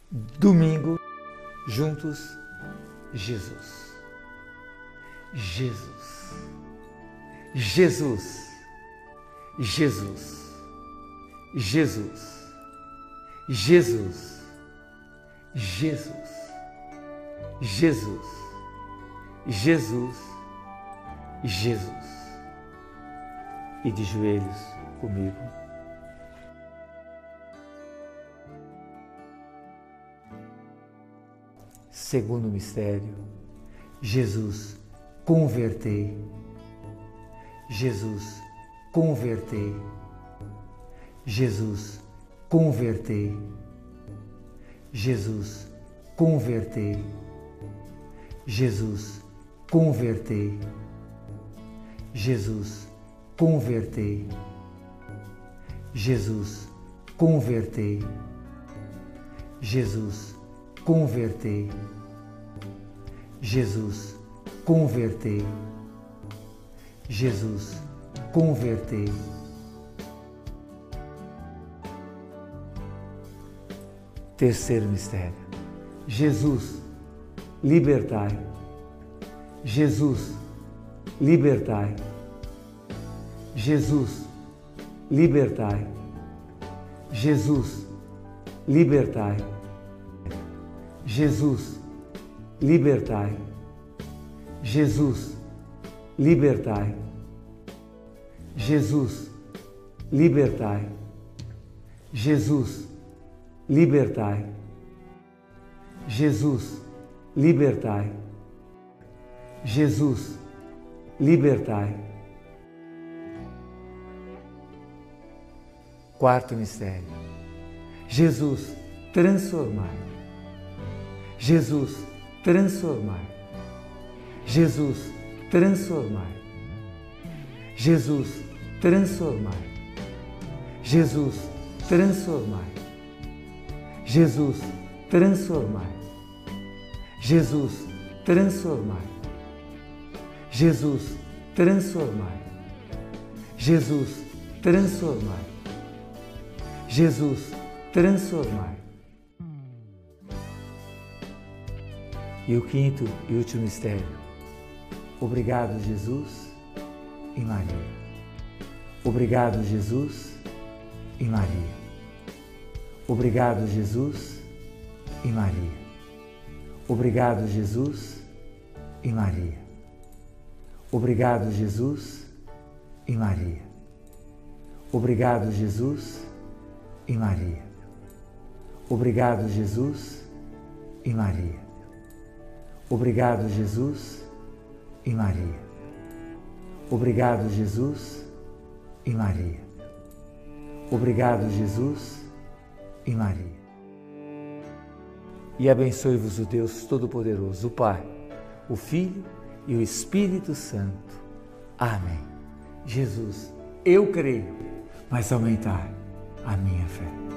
Domingo, juntos, Jesus. Jesus. Jesus. Jesus. Jesus. Jesus. Jesus. Jesus. Jesus. Jesus. E de joelhos comigo. Segundo mistério, Jesus convertei. Jesus convertei. Jesus convertei. Jesus convertei. Jesus convertei. Jesus convertei. Jesus convertei. Jesus convertei. Jesus convertei. Jesus convertei. Terceiro mistério. Jesus libertai. Jesus libertai. Jesus libertai. Jesus libertai. Jesus libertai. Jesus libertai. Jesus libertai. Jesus libertai. Jesus libertai. Jesus libertai. Quarto mistério. Jesus transformai. Jesus transformai. Jesus transformai. Jesus transformai. Jesus transformai. Jesus transformai. Jesus transformai. Jesus transformai. Jesus transformai. Jesus transformai. E o quinto e último mistério. Obrigado, Jesus e Maria. Obrigado, Jesus e Maria. Obrigado, Jesus e Maria. Obrigado, Jesus e Maria. Obrigado, Jesus e Maria. Obrigado, Jesus e Maria. Obrigado, Jesus e Maria. Obrigado, Jesus e Maria. Obrigado, Jesus e Maria. Obrigado, Jesus e Maria. E abençoe-vos o Deus Todo-Poderoso, o Pai, o Filho e o Espírito Santo. Amém. Jesus, eu creio, mas aumentai a minha fé.